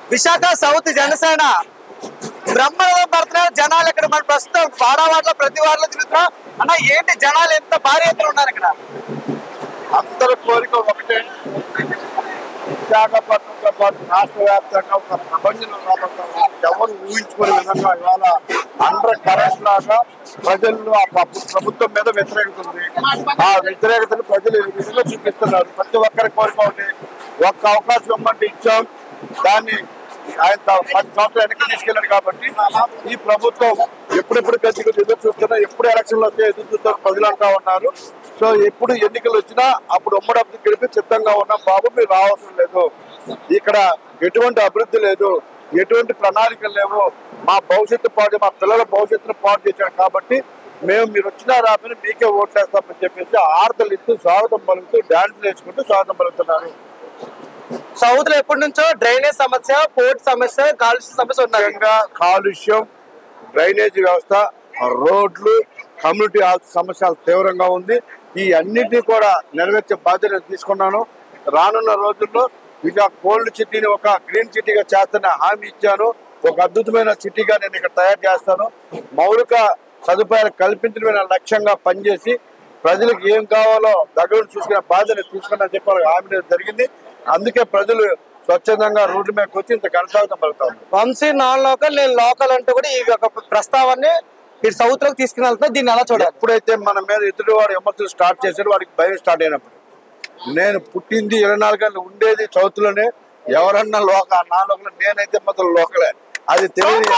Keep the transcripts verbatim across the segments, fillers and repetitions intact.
Visakha south Janasena బ్రహ్మరథం పడుతున్నారు జనాలు. ఇక్కడ మన ప్రస్తుతం వాడవాడలో ప్రతి వాడలో తిరుగుతున్నాం అన్న. ఏంటి జనాలు ఎంత భారీ ఎత్తున ఉన్నారు ఇక్కడ? అందరి కోరిక ఒకటే, విశాఖపట్నంతో పాటు రాష్ట్ర వ్యాప్తంగా ఒక ప్రపంచంలో ఎవరు ఊహించుకునే విధంగా ఇవాళ అండర్ కరెంట్ లాగా ప్రజల్లో ఆ ప్రభుత్వం మీద వ్యతిరేకత ఉంది. ఆ వ్యతిరేకతను ప్రజలు ఈ విధంగా చూపిస్తున్నారు. ప్రతి ఒక్కరి కోరిక ఒకటి, ఒక్క అవకాశం ఇవ్వమంటే ఇచ్చాం, దాన్ని ఆయన పది సంవత్సరాలు వెనక్కి తీసుకెళ్లారు. కాబట్టి ఈ ప్రభుత్వం ఎప్పుడెప్పుడు గతికి ఎదురు చూస్తున్నా, ఎప్పుడు ఎలక్షన్లు వస్తే ఎదురు చూస్తారు ప్రజలు అంటా ఉన్నారు. సో ఎప్పుడు ఎన్నికలు వచ్చినా అప్పుడు ఉమ్మడి అభివృద్ధి గెలిపి సిద్ధంగా ఉన్నాం బాబు, మీరు రావాల్సిన లేదు, ఇక్కడ ఎటువంటి అభివృద్ధి లేదు, ఎటువంటి ప్రణాళికలు లేవు, మా భవిష్యత్తు పాటు మా పిల్లల భవిష్యత్తును పాటు చేశాం, కాబట్టి మేము మీరు వచ్చినా రాపని మీకే ఓట్లేస్తామని చెప్పేసి ఆర్తలు ఇస్తూ స్వాగతం పలుకుతూ డాన్స్ వేసుకుంటూ స్వాగతం పలుకుతున్నారు. సౌత్ లో ఎప్పటి నుంచో డ్రైనేజ్ సమస్య, పోర్ట్ సమస్య, కాలుష్య సమస్య ఉన్నాయి. కాలుష్యం, డ్రైనేజ్ వ్యవస్థ, రోడ్లు, కమ్యూనిటీ హాల్త్ సమస్యలు తీవ్రంగా ఉంది. ఈ అన్నింటినీ కూడా నెరవేర్చే బాధ్యత తీసుకున్నాను. రానున్న రోజుల్లో ఇక కోల్డ్ సిటీని ఒక గ్రీన్ సిటీగా చేస్తున్న హామీ ఇచ్చాను. ఒక అద్భుతమైన సిటీగా నేను ఇక్కడ తయారు చేస్తాను. మౌలిక సదుపాయాలు కల్పించడమే లక్ష్యంగా పనిచేసి ప్రజలకు ఏం కావాలో దగ్గర చూసుకునే బాధ్యత తీసుకున్నా చెప్పాలి హామీ జరిగింది. అందుకే ప్రజలు స్వచ్ఛందంగా రోడ్డు మీదకి వచ్చి ఇంత కొనసాగుతాం పలుకుతాం. వంశీ నాన్ లోకల్ నేను లోకల్ అంటూ కూడా ఈ యొక్క ప్రస్తావాన్ని మీరు సౌత్ లోకి తీసుకుని వెళ్తున్నా, దీన్ని ఎలా చూడాలి? ఎప్పుడైతే మన మీద ఎదుటివాడు విమర్శలు స్టార్ట్ చేశారో వాడికి భయం స్టార్ట్ అయినప్పుడు, నేను పుట్టింది ఇరవై నాలుగు గంటలు ఉండేది సౌత్ లోనే, ఎవరన్నా లోక నా లోకల్, నేనైతే మొత్తం లోకలే. అది తెలియదు,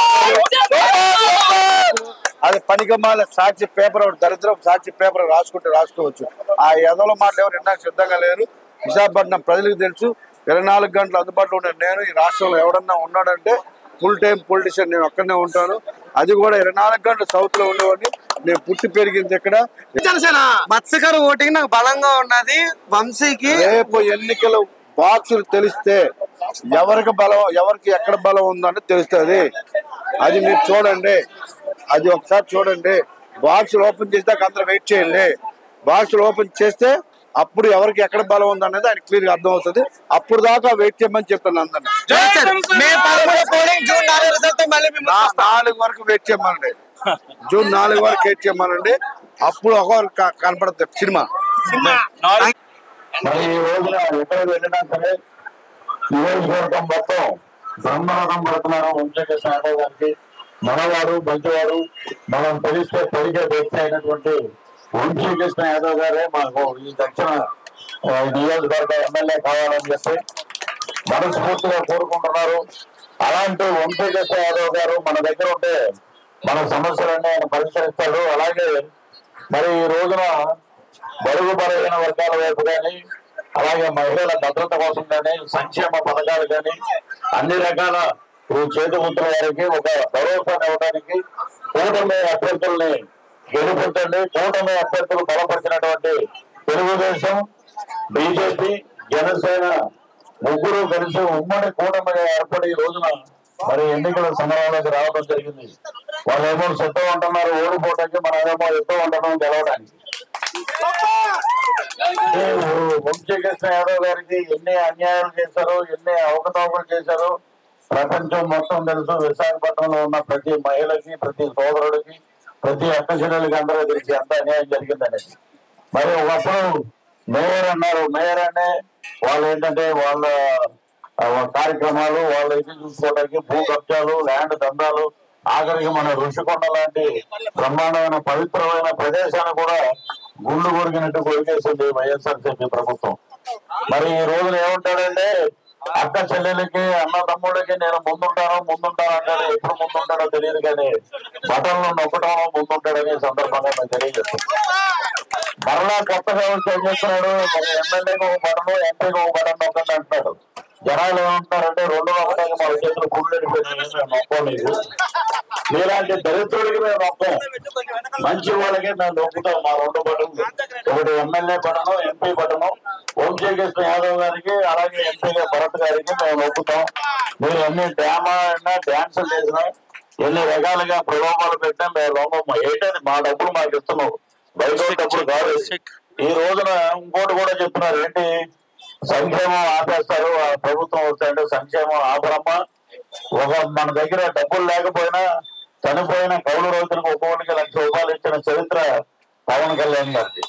అది పనికమాల సాక్షి పేపర్ దరిద్రం సాక్షి పేపర్ రాసుకుంటే రాసుకోవచ్చు. ఆ ఎదల మాటలు ఎవరు వినడానికి సిద్ధంగా లేరు. విశాఖపట్నం ప్రజలకు తెలుసు, ఇరవై నాలుగు గంటలు అందుబాటులో ఉండే నేను ఈ రాష్ట్రంలో ఎవడన్నా ఉన్నాడంటే ఫుల్ టైం పొలిటీషియన్ నేను ఒక్కడనే ఉంటాను. అది కూడా ఇరవై నాలుగు గంటలు సౌత్ లో ఉండేవాడిని. నేను పుట్టి పెరిగింది ఇక్కడ. మత్స్యకార ఓటింగ్ నాకు బలంగా ఉన్నది వంశీకి. రేపు ఎన్నికలు బాక్సులు తెలిస్తే ఎవరికి బలం, ఎవరికి ఎక్కడ బలం ఉందని తెలుస్తుంది. అది మీరు చూడండి, అది ఒకసారి చూడండి. బాక్సులు ఓపెన్ చేసాక అందరూ వెయిట్ చేయండి. బాక్సులు ఓపెన్ చేస్తే అప్పుడు ఎవరికి ఎక్కడ బలం ఉందనేది ఆయన క్లియర్ గా అర్థం అవుతుంది. అప్పుడు దాకా వెయిట్ చేయమని చెప్పాను అందరినీ. నాలుగు వరకు వెయిట్ చేయమనండి, జూన్ నాలుగు వరకు వెయిట్ చేయమనండి. అప్పుడు ఒకరు కనపడుతుంది సినిమా. మరి ఈ రోజున ఎక్కడ వెళ్ళినా సరే నియోజకవర్గం మొత్తం బ్రహ్మరథం పడుతున్నారు వంశకృష్ణ యాదవ్ గారికి. మనవాడు మంచివాడు, మనం తెలిస్తే పెరిగే వ్యక్తి అయినటువంటి వంశీకృష్ణ యాదవ్ గారే మాకు ఈ దక్షిణ నియోజకవర్గ ఎమ్మెల్యే కావాలని చెప్పి మనస్ఫూర్తిగా కోరుకుంటున్నారు. అలాంటి వంశీకృష్ణ యాదవ్ గారు మన దగ్గర ఉంటే మన సమస్యలన్నీ ఆయన పరిష్కరిస్తాడు. అలాగే మరి ఈ రోజున బడుగు బలహీన వర్గాల వైపు కానీ, అలాగే మహిళల భద్రత కోసం కానీ, సంక్షేమ పథకాలు కానీ అన్ని రకాల చేతిముద్ర వారికి ఒక భరోసాను ఇవ్వడానికి కూటమి అభ్యర్థుల్ని గెలుపొందండి. కూటమి అభ్యర్థులు బలపరిచినటువంటి తెలుగుదేశం, బీజేపీ, జనసేన ముగ్గురు కలిసి ఉమ్మడి కూటమిగా ఏర్పడి ఈ రోజున మరి ఎన్నికల సమరంలోకి రావడం జరిగింది. వాళ్ళేమో సిద్ధం అంటున్నారు ఓడిపోవడానికి, మనమేమో యుద్ధం అంటున్నాం గెలవడానికి. వంశీకృష్ణ యాదవ్ గారికి ఎన్ని అన్యాయాలు చేశారు, ఎన్ని అవకతవకలు చేశారు ప్రపంచం మొత్తం తెలుసు. విశాఖపట్నంలో ఉన్న ప్రతి మహిళకి, ప్రతి సోదరుడికి, ప్రతి అక్కచెల్లెలకి అందరూ తెలిసి ఎంత అన్యాయం జరిగిందనేది. మరి ఒకప్పుడు మేయర్ అన్నారు, మేయర్ అనే వాళ్ళు ఏంటంటే వాళ్ళ కార్యక్రమాలు, వాళ్ళు ఇది చూసుకోవడానికి భూ కబ్జాలు, ల్యాండ్ దందాలు, ఆఖరికి మన ఋషికొండ లాంటి బ్రహ్మాండమైన పవిత్రమైన ప్రదేశాన్ని కూడా గుండు కొరికినట్టు కొరికేసింది వైఎస్ఆర్సీపీ ప్రభుత్వం. మరి ఈ రోజున ఏమంటాడంటే అక్క చెల్లెలకి, అన్న తమ్ముడికి నేను ముందుంటాను ముందుంటాను అంటాడు. ఎప్పుడు ముందుంటాడో తెలియదు కానీ బటన్లు నొక్కడంలో ముందుంటాడని సందర్భంగా మేము తెలియజేస్తాం. మరలా కొత్తగా వచ్చి ఏం చేస్తున్నాడు, మరి ఎమ్మెల్యేకి ఒక బటను, ఎంపీకి ఒక బటన్ నొక్కండి అంటున్నాడు. జనాలు ఏమంటున్నారంటే రెండు నొక్కడానికి మా చేతులు పుళ్ళు వెళ్ళిపోయింది, మేము నొక్కలేదు. మీలాంటి దరిద్రుడికి మేము నొక్కం, మంచి వాళ్ళకి మేము నొక్కుతాం. మా రెండు బటన్లు, ఒకటి MLA button, MP button. Vamsikrishna Yadav గారికి అలాగే ఎంపీగా భరత్ గారికి మేము నొక్కుతాం. మీరు ఎన్ని డ్రామా అయినా, డ్యాన్సులు చేసినా, ఎన్ని రకాలుగా ప్రలోభాలు పెట్టినా మేము లోపం ఏంటని మా డబ్బులు మాకు ఇస్తున్నాం, బయట డబ్బులు కాదు. ఈ రోజున ఇంకోటి కూడా చెప్తున్నారు, ఏంటి సంక్షేమం ఆపేస్తారు ప్రభుత్వం వస్తాయంటే సంక్షేమం ఆపరమ్మా, ఒక మన దగ్గర డబ్బులు లేకపోయినా చనిపోయిన కౌలు రైతులకు ఒక్కొక్కటికి లక్ష రూపాయలు ఇచ్చిన చరిత్ర పవన్ కళ్యాణ్ గారికి.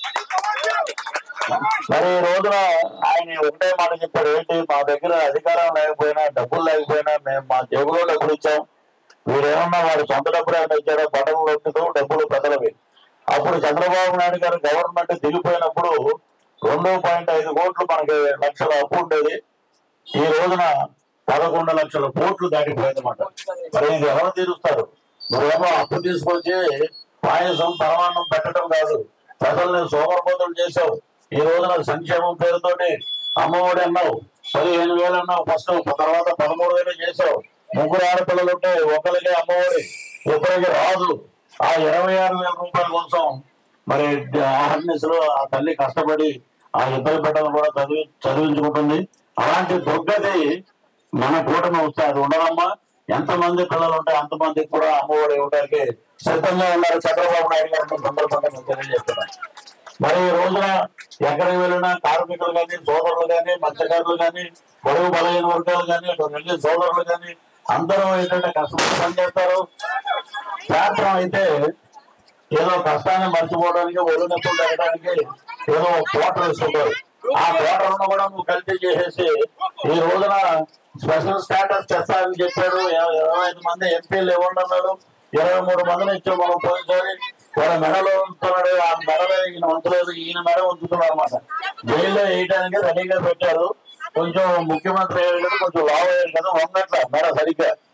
మరి ఈ రోజున ఆయన ఒకటే మాట చెప్పారు, ఏంటి మా దగ్గర అధికారం లేకపోయినా డబ్బులు లేకపోయినా మేము మా జేబులో డబ్బులు ఇచ్చాం, వీరేమన్నా వాడు సొంత డబ్బులు ఏమైనా ఇచ్చారో బటన్ నొక్కుతూ డబ్బులు ప్రజలవి. అప్పుడు చంద్రబాబు నాయుడు గారు గవర్నమెంట్ దిగిపోయినప్పుడు రెండు పాయింట్ ఐదు కోట్లు మనకి లక్షల అప్పు ఉండేది, ఈ రోజున పదకొండు లక్షల కోట్లు దాటిపోయిందన్నమాట. మరి ఇది ఎవరు తీరుస్తారు? నువ్వేమో అప్పు తీసుకొచ్చి పాయసం పరమాన్నం పెట్టడం కాదు, ప్రజల్ని సోమరపోతులు చేసావు. ఈ రోజున సంక్షేమం పేరుతోటి అమ్మఒడి అన్నావు, పదిహేను వేలు అన్నావు ఫస్ట్, తర్వాత పదమూడు వేలు చేసావు. ముగ్గురు ఆడపిల్లలు ఉంటే ఒకరికి అమ్మఒడి ఇద్దరికి రాదు. ఆ ఇరవై ఆరు వేల రూపాయల కోసం మరి ఆహర్నిశలు ఆ తల్లి కష్టపడి ఆ ఇద్దరు బిడ్డలు కూడా చదివి చదివించుకుంటుంది. అలాంటి దుర్గతి మన కూటమి వస్తే అది ఉండదమ్మా. ఎంతమంది పిల్లలు ఉంటే అంతమందికి కూడా అమ్మఒడి ఇవ్వడానికి సిద్ధంగా ఉన్నారు చంద్రబాబు నాయుడు గారు సందర్భంగా నేను తెలియజేస్తున్నాను. మరి ఈ రోజున ఎక్కడికి వెళ్ళినా కార్మికులు కానీ, సోదరులు కానీ, మత్స్యకారులు కానీ, పొడవు బలహీన వర్గాలు కానీ, అటు వెళ్ళి సోదరులు కానీ అందరూ ఏంటంటే కష్టపడి పనిచేస్తారు. శాస్త్రం అయితే ఏదో కష్టాన్ని మర్చిపోవడానికి, ఒళ్ళు నొప్పులు తగ్గడానికి ఏదో కోటర్ ఇస్తుంటారు. ఆ కోటర్ను కూడా నువ్వు కల్తీ చేసేసి ఈ రోజున స్పెషల్ స్టాటస్ చేస్తారని చెప్పాడు. ఇరవై ఐదు మంది ఎంపీలు ఇవ్వండి, ఇరవై మూడు మందిని ఇచ్చాం మనం పోయినసారి. వాళ్ళ మెడలో ఉంచుతున్నాడు, ఆ మెడలో ఈయన ఉంచలేదు, ఈయన మెడ ఉంచుతున్నారు అనమాట. జైల్లో వేయడానికి రెడీగా పెట్టారు. కొంచెం ముఖ్యమంత్రి అయ్యారు కదా, కొంచెం లావు అయ్యారు కదా, వంగట్ల మెడ సరిగ్గా